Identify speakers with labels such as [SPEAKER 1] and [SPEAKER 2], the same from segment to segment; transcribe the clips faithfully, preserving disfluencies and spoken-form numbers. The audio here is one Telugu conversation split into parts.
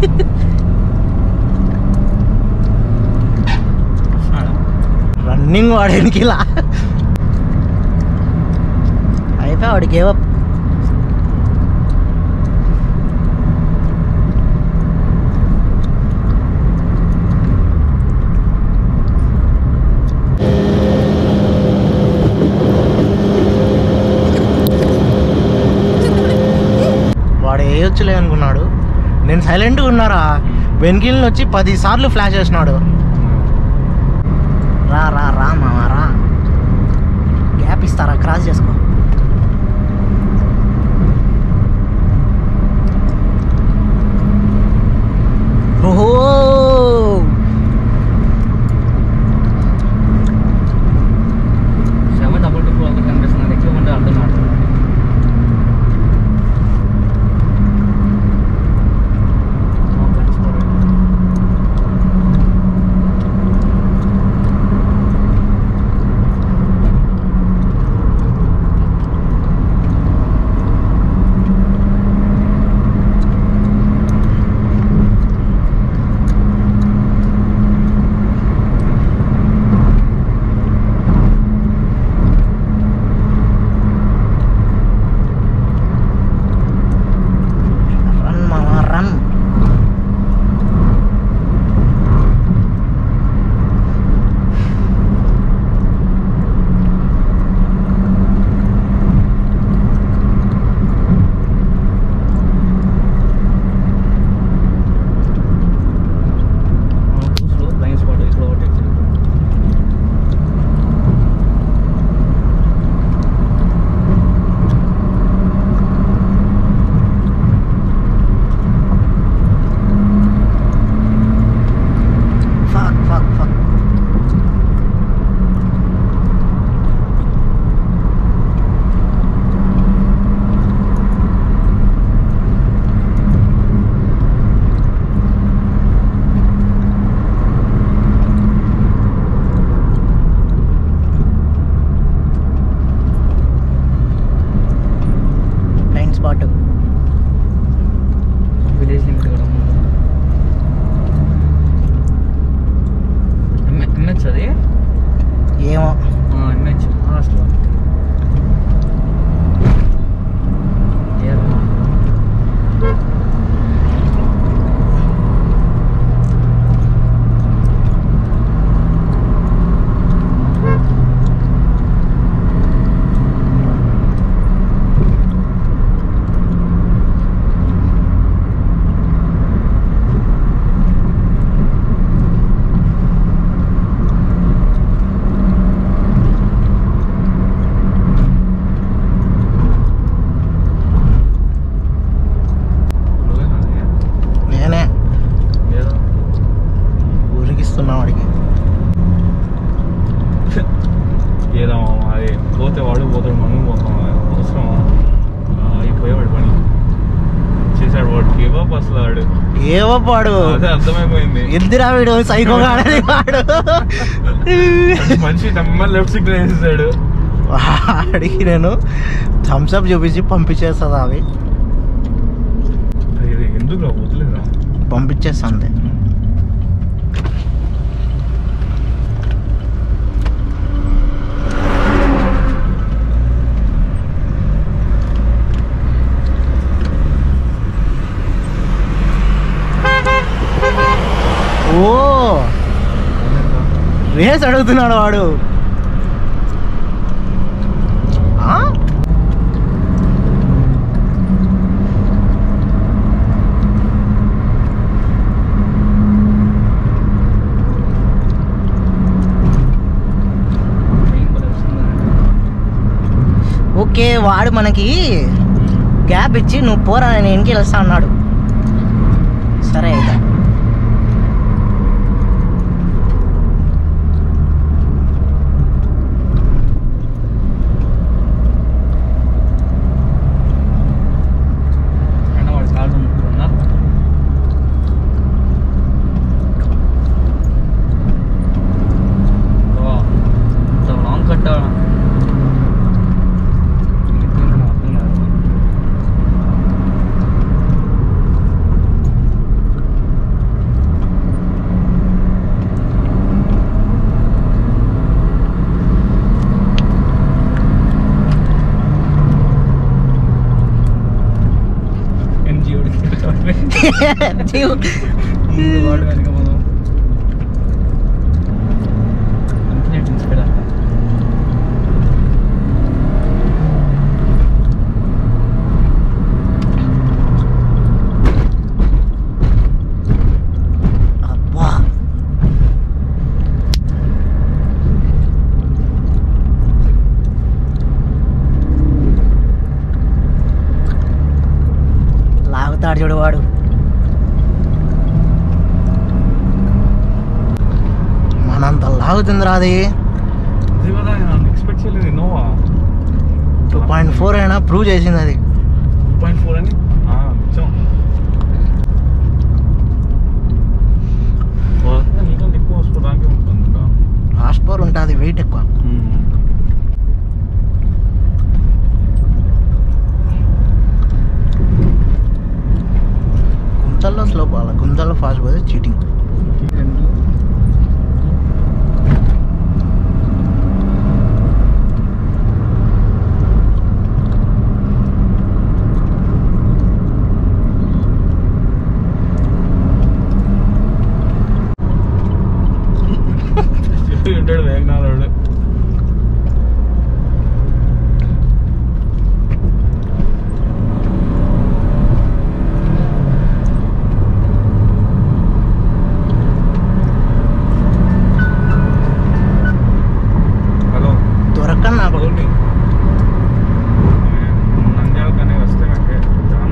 [SPEAKER 1] రన్నింగ్ వాడేనికి ఇలా అయిపోయి వాడికి ఏవో వాడు వేయొచ్చులే అనుకున్నాడు. నేను సైలెంట్గా ఉన్నారా, వెనకిల్ని వచ్చి పది సార్లు ఫ్లాష్ చేసినాడు. రా రా రా మామా రా, గ్యాప్ ఇస్తారా, క్రాస్ చేసుకో. ఓహో
[SPEAKER 2] సెవెన్ డబుల్ టూ ఫోర్ కనిపిస్తుంది. ఎక్కువ ఉంటే అర్థం ఆడుతున్నాడు.
[SPEAKER 1] ఏవో
[SPEAKER 2] అర్థమైపోయింది.
[SPEAKER 1] ఎందురా వీడు సైకోగా వాడు
[SPEAKER 2] మనిషి లెఫ్ట్ సిగ్నల్ వేసేసాడు.
[SPEAKER 1] వాడికి నేను థమ్స్అప్ చూపించి పంపించేస్తుంది అవి
[SPEAKER 2] ఎందుకు వదిలేదా
[SPEAKER 1] పంపించేస్తా అంతే. ఓ రేస్ అడుగుతున్నాడు వాడు. ఓకే వాడు మనకి గ్యాప్ ఇచ్చి నువ్వు పోరా నేను వెనక్కి వెళ్తా అన్నాడు. సరే అయితే
[SPEAKER 2] ముందు వాడు వెనక మనం ఇన్ఫినిట్ ఇన్స్పైర్ అంట.
[SPEAKER 1] అబ్బా లాగుతాడు చూడు వాడు. మనంత లాగుతుందిరా అది.
[SPEAKER 2] ఇది కదా ఎక్స్పెక్ట్ చేయలేదు. ఇన్నోవా
[SPEAKER 1] టూ పాయింట్ ఫోర్ అయినా ప్రూవ్ చేసింది అది.
[SPEAKER 2] టూ పాయింట్ ఫోర్ అని నిజం. నీకంటే ఎక్కువ వసుకోవడానికి ఉంటుంది.
[SPEAKER 1] హార్స్ పవర్ ఉంటుంది, వెయిట్ ఎక్కువ. గుంతల్లో స్లో పోవాలి, గుంతల్లో ఫాస్ట్ పోతే చీటింగ్.
[SPEAKER 2] ఉంటాడు వేగనాడు. హలో
[SPEAKER 1] దొరకని నాకు
[SPEAKER 2] నంద్యాల కానీ వస్తే నాకు చాలా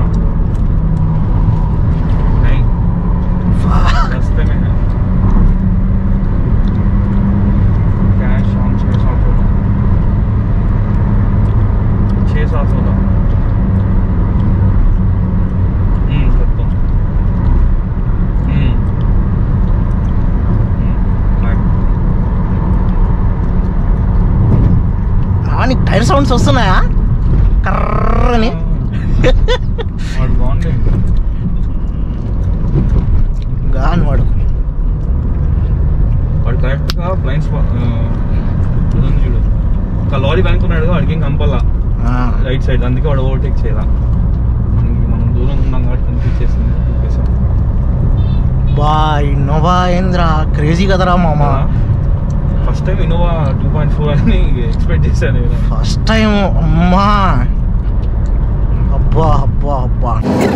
[SPEAKER 2] వస్తే कैश ऑन छः सात होगा छः सात होगा करता हूँ
[SPEAKER 1] నీకు టైర్ సౌండ్స్ వస్తున్నాయా కర్రని?
[SPEAKER 2] వాడు బాగుంది
[SPEAKER 1] గాని వాడు
[SPEAKER 2] వాడు కరెక్ట్గా బ్లైండ్ స్పాట్ చూడు. ఒక లారీ కనుక్కున్నాడు, వాడికి ఏం కంపల్లా రైట్ సైడ్. అందుకే వాడు ఓవర్టేక్ చేయాల. మనకి మనం దూరం ఉన్నాం కాబట్టి కనిపించేసింది.
[SPEAKER 1] బా ఇన్నోవా ఏంద్రా క్రేజీ కదరా మామ.
[SPEAKER 2] First time Innova two point four అని ఎక్స్పెక్ట్ చేశాను.
[SPEAKER 1] ఫస్ట్ టైం అమ్మా. అబ్బా అబ్బా అబ్బా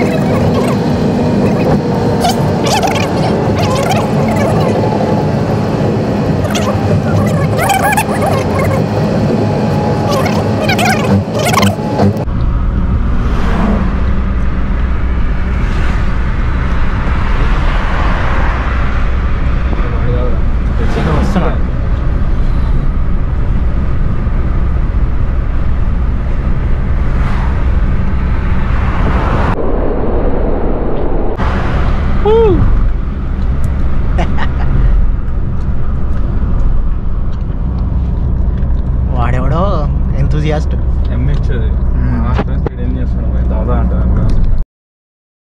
[SPEAKER 1] వస్తున్నాడు. వాడెవడో ఎంతూజియాస్ట్.
[SPEAKER 2] ఎంహెచ్ అది